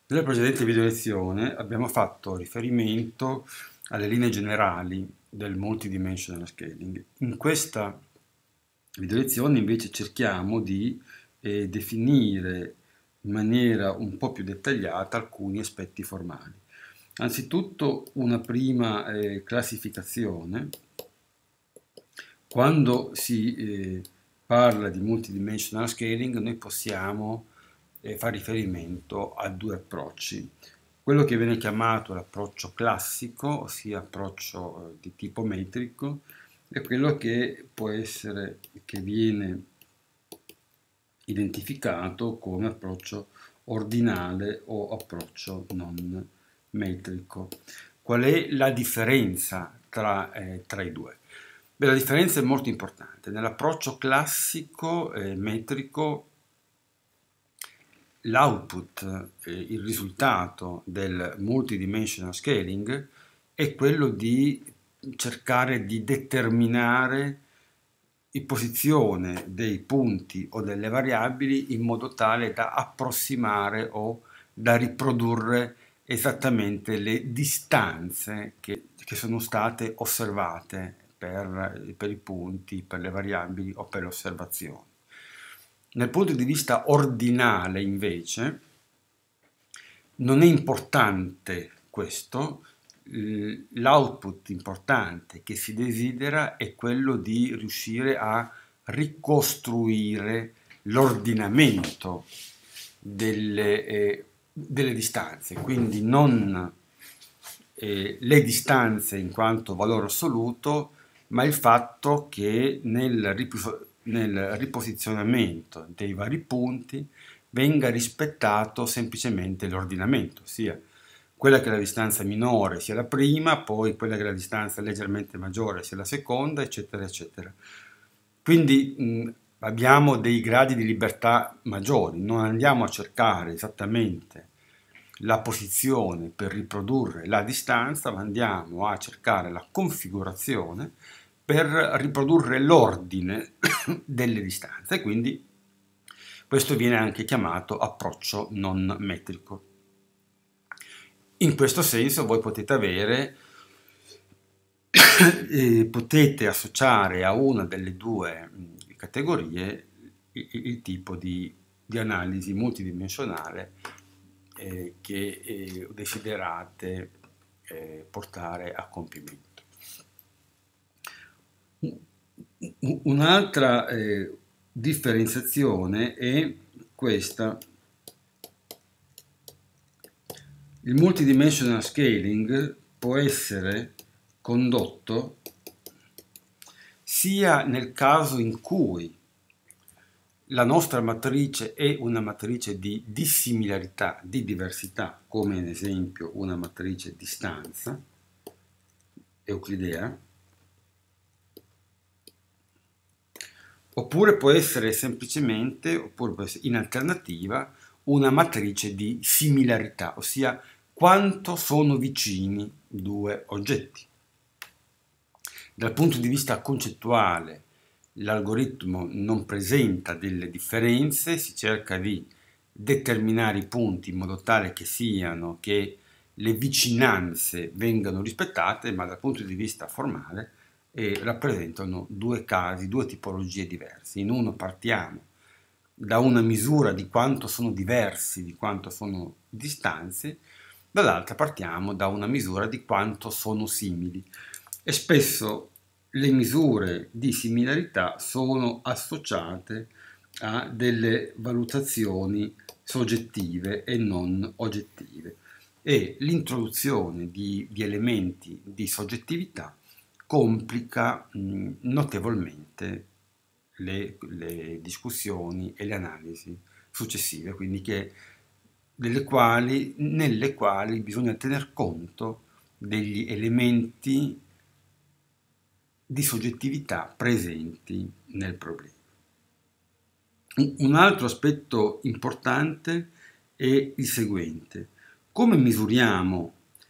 Nella precedente video lezione abbiamo fatto riferimento alle linee generali del multidimensional scaling. In questa video lezione invece cerchiamo di definire in maniera un po' più dettagliata alcuni aspetti formali. Anzitutto una prima classificazione. Quando si parla di multidimensional scaling noi possiamo fa riferimento a due approcci. Quello che viene chiamato l'approccio classico, ossia approccio di tipo metrico, e quello che può essere, che viene identificato come approccio ordinale o approccio non metrico. Qual è la differenza tra i due? Beh, la differenza è molto importante. Nell'approccio classico metrico l'output, il risultato del multidimensional scaling è quello di cercare di determinare la posizione dei punti o delle variabili in modo tale da approssimare o da riprodurre esattamente le distanze che sono state osservate per i punti, per le variabili o per le osservazioni. Nel punto di vista ordinale, invece, non è importante questo, l'output importante che si desidera è quello di riuscire a ricostruire l'ordinamento delle distanze, quindi non le distanze in quanto valore assoluto, ma il fatto che nel riposizionamento dei vari punti venga rispettato semplicemente l'ordinamento, ossia quella che è la distanza minore sia la prima, poi quella che è la distanza leggermente maggiore sia la seconda, eccetera, eccetera. Quindi abbiamo dei gradi di libertà maggiori, non andiamo a cercare esattamente la posizione per riprodurre la distanza, ma andiamo a cercare la configurazione per riprodurre l'ordine delle distanze, quindi questo viene anche chiamato approccio non metrico. In questo senso voi potete avere, potete associare a una delle due categorie il tipo di analisi multidimensionale che desiderate portare a compimento. Un'altra differenziazione è questa. Il multidimensional scaling può essere condotto sia nel caso in cui la nostra matrice è una matrice di dissimilarità, di diversità, come ad esempio una matrice di stanza euclidea, oppure può essere semplicemente, oppure può essere in alternativa, una matrice di similarità, ossia quanto sono vicini due oggetti. Dal punto di vista concettuale, l'algoritmo non presenta delle differenze, si cerca di determinare i punti in modo tale che le vicinanze vengano rispettate, ma dal punto di vista formale rappresentano due casi, due tipologie diverse. In uno partiamo da una misura di quanto sono diversi, di quanto sono distanze, dall'altra partiamo da una misura di quanto sono simili. E spesso le misure di similarità sono associate a delle valutazioni soggettive e non oggettive, e l'introduzione di elementi di soggettività complica notevolmente le discussioni e le analisi successive, quindi nelle quali bisogna tener conto degli elementi di soggettività presenti nel problema. Un altro aspetto importante è il seguente: come misuriamo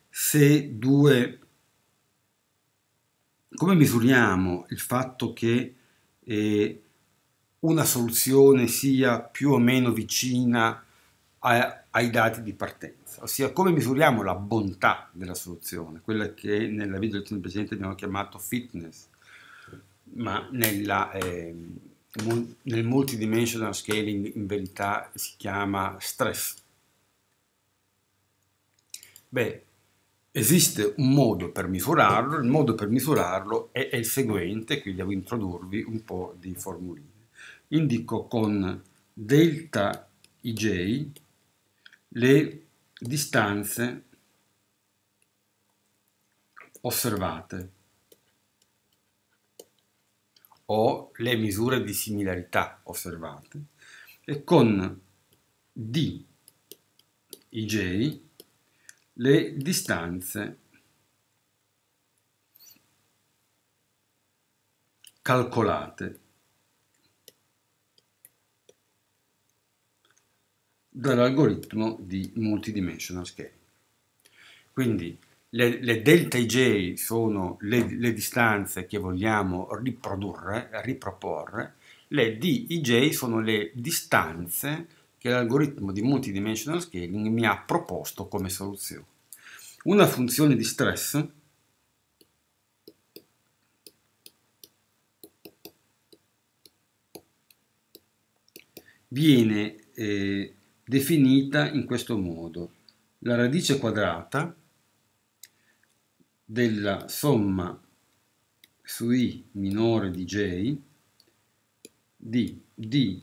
come misuriamo il fatto che una soluzione sia più o meno vicina ai dati di partenza, ossia come misuriamo la bontà della soluzione, quella che nella video lezione precedente abbiamo chiamato fitness, ma nel multidimensional scaling in verità si chiama stress. Beh, esiste un modo per misurarlo, il modo per misurarlo è il seguente, qui devo introdurvi un po' di formuline. Indico con delta ij le distanze osservate o le misure di similarità osservate e con dij le distanze calcolate dall'algoritmo di multidimensional scaling. Quindi le delta ij sono le distanze che vogliamo riproporre, le dij sono le distanze che l'algoritmo di multidimensional scaling mi ha proposto come soluzione. Una funzione di stress viene definita in questo modo: la radice quadrata della somma su i minore di j di dij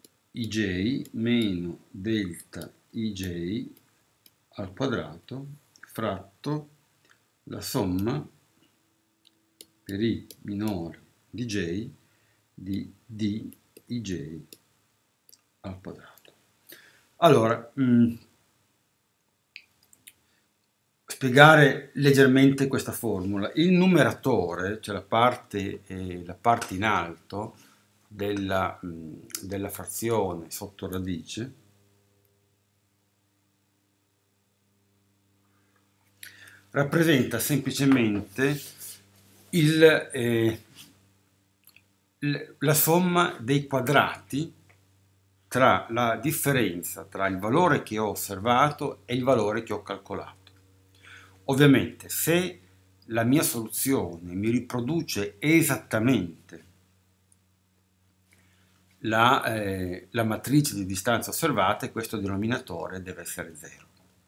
meno delta ij al quadrato fratto la somma per i minore di j di dij al quadrato. Allora, spiegare leggermente questa formula. Il numeratore, cioè la parte in alto della frazione sotto radice, rappresenta semplicemente la somma dei quadrati tra la differenza tra il valore che ho osservato e il valore che ho calcolato. Ovviamente, se la mia soluzione mi riproduce esattamente la matrice di distanze osservate, questo denominatore deve essere 0.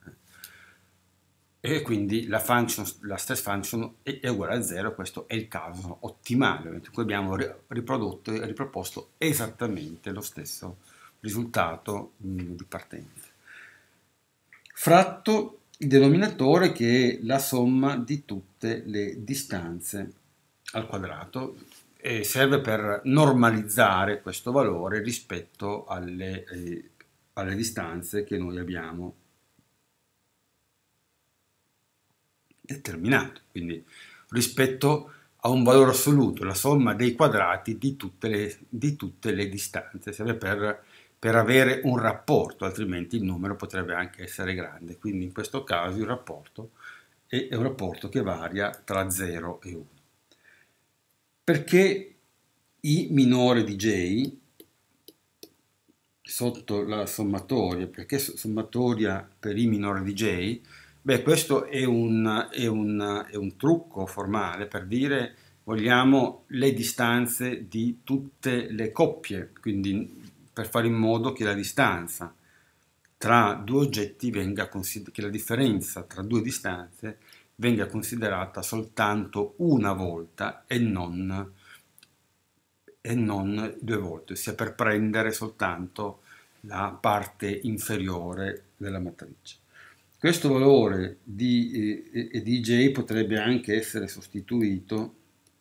E quindi la stress function è uguale a 0, questo è il caso ottimale, in cui abbiamo riprodotto e riproposto esattamente lo stesso risultato di partenza. Fratto il denominatore, che è la somma di tutte le distanze al quadrato, e serve per normalizzare questo valore rispetto alle distanze che noi abbiamo determinato, quindi rispetto a un valore assoluto, la somma dei quadrati di tutte le distanze, serve per avere un rapporto, altrimenti il numero potrebbe anche essere grande. Quindi in questo caso il rapporto è un rapporto che varia tra 0 e 1. Perché i minore di j sotto la sommatoria, perché sommatoria per i minore di j? Beh, questo è un trucco formale per dire vogliamo le distanze di tutte le coppie, quindi per fare in modo che la distanza tra due oggetti che la differenza tra due distanze venga considerata soltanto una volta e non 2 volte, ossia per prendere soltanto la parte inferiore della matrice. Questo valore di j potrebbe anche essere sostituito,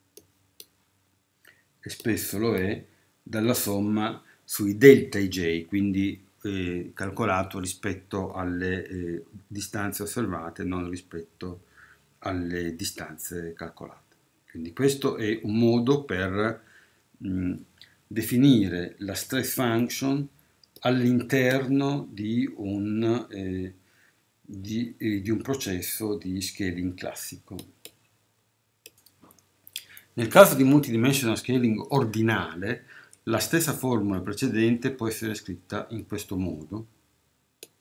e spesso lo è, dalla somma sui delta ij, quindi calcolato rispetto alle distanze osservate, non rispetto alle distanze calcolate. Quindi questo è un modo per definire la stress function all'interno di un processo di scaling classico. Nel caso di multidimensional scaling ordinale, la stessa formula precedente può essere scritta in questo modo.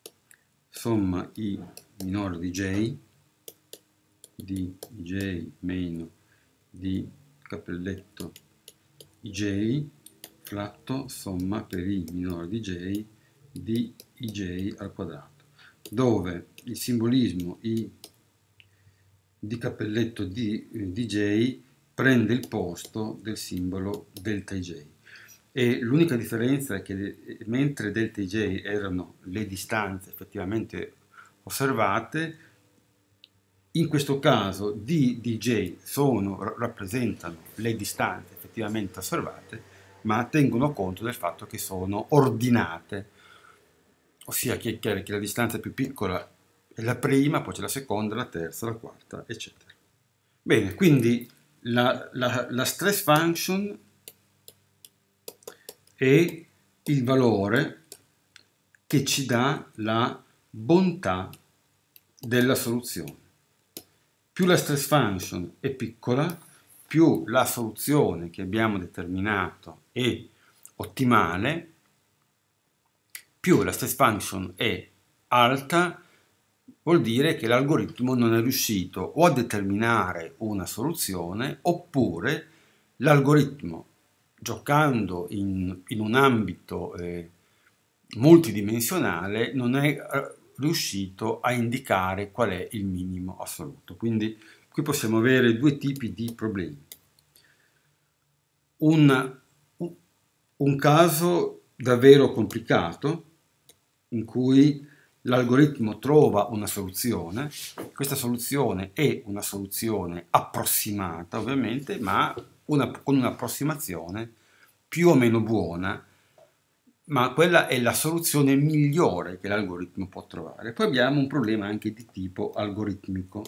somma I minore di J, di J meno di cappelletto IJ, flatto somma per I minore di J di IJ al quadrato, dove il simbolismo I di cappelletto di J prende il posto del simbolo delta IJ. E l'unica differenza è che mentre delta IJ erano le distanze effettivamente osservate, in questo caso D di J rappresentano le distanze effettivamente osservate, ma tengono conto del fatto che sono ordinate, ossia che la distanza più piccola è la prima, poi c'è la seconda, la terza, la quarta, eccetera. Bene, quindi la stress function è il valore che ci dà la bontà della soluzione. Più la stress function è piccola, più la soluzione che abbiamo determinato è ottimale, più la stress function è alta, vuol dire che l'algoritmo non è riuscito o a determinare una soluzione, oppure l'algoritmo, giocando in un ambito multidimensionale, non è riuscito a indicare qual è il minimo assoluto. Quindi qui possiamo avere due tipi di problemi. Un caso davvero complicato in cui l'algoritmo trova una soluzione, questa soluzione è una soluzione approssimata ovviamente, ma con un'approssimazione più o meno buona, ma quella è la soluzione migliore che l'algoritmo può trovare. Poi abbiamo un problema anche di tipo algoritmico,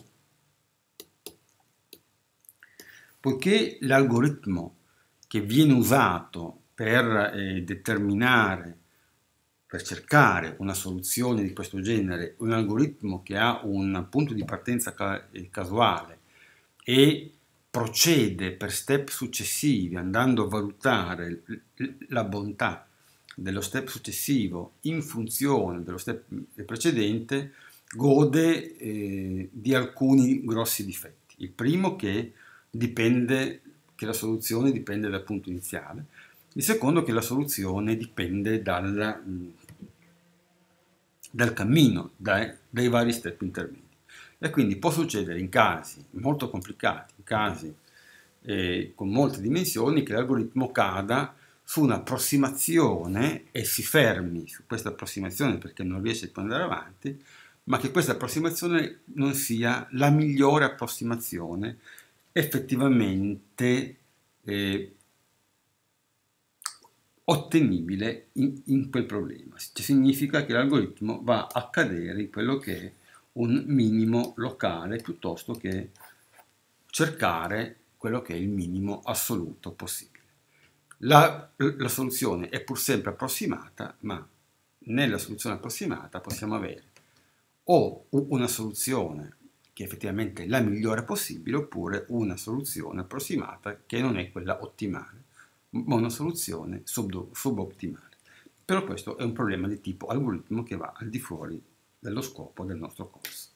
poiché l'algoritmo che viene usato per determinare, per cercare una soluzione di questo genere, un algoritmo che ha un punto di partenza casuale e procede per step successivi andando a valutare la bontà dello step successivo in funzione dello step precedente, gode di alcuni grossi difetti. Il primo che la soluzione dipende dal punto iniziale, il secondo che la soluzione dipende dal cammino, dai vari step intermedi. E quindi può succedere in casi molto complicati, in casi con molte dimensioni, che l'algoritmo cada su un'approssimazione e si fermi su questa approssimazione perché non riesce più ad andare avanti, ma che questa approssimazione non sia la migliore approssimazione effettivamente ottenibile in quel problema. Cioè, significa che l'algoritmo va a cadere in quello che è un minimo locale piuttosto che cercare quello che è il minimo assoluto possibile. La soluzione è pur sempre approssimata, ma nella soluzione approssimata possiamo avere o una soluzione che effettivamente è la migliore possibile, oppure una soluzione approssimata che non è quella ottimale, ma una soluzione subottimale. Però questo è un problema di tipo algoritmo che va al di fuori dello scopo del nostro corso.